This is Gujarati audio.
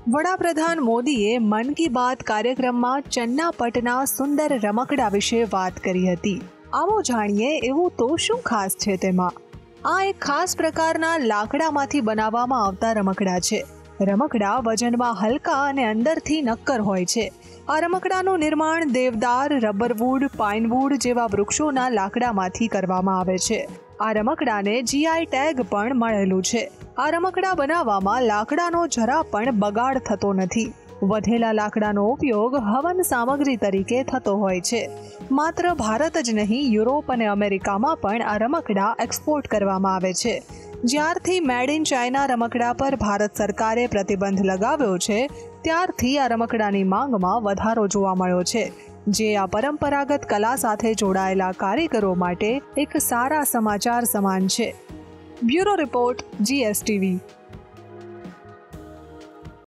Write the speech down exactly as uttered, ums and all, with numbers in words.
વડાપ્રધાન મોદીએ મન કી બાત કાર્યક્રમમાં ચન્નાપટના સુંદર રમકડા વિશે વાત કરી હતી. આવો જાણીએ એવું તો શું ખાસ છે તેમાં. આ એક ખાસ પ્રકારના લાકડામાંથી બનાવવામાં આવતા રમકડા છે. રમકડા વજનમાં હલકા અને અંદરથી નક્કર હોય છે. આ રમકડાનું નિર્માણ દેવદાર, રબરવુડ, પાઇનવુડ જેવા વૃક્ષોના લાકડામાંથી કરવામાં આવે છે. આ રમકડાને જીઆઈ ટેગ પણ મળેલું છે. આ રમકડા બનાવવામાં લાકડાનો જરા પણ બગાડ થતો નથી. વધેલા લાકડાનો ઉપયોગ હવન સામગ્રી તરીકે થતો હોય છે. માત્ર ભારત જ નહીં, યુરોપ અને અમેરિકામાં પણ આ રમકડા એક્સપોર્ટ કરવામાં આવે છે. જ્યારથી મેડ ઇન ચાઇના રમકડા પર ભારત સરકારે પ્રતિબંધ લગાવ્યો છે, ત્યારથી આ રમકડાની માંગમાં વધારો જોવા મળ્યો છે, જે આ પરંપરાગત કલા સાથે જોડાયેલા કારીગરો માટે એક સારા સમાચાર સમાન છે. Bureau report, GSTV.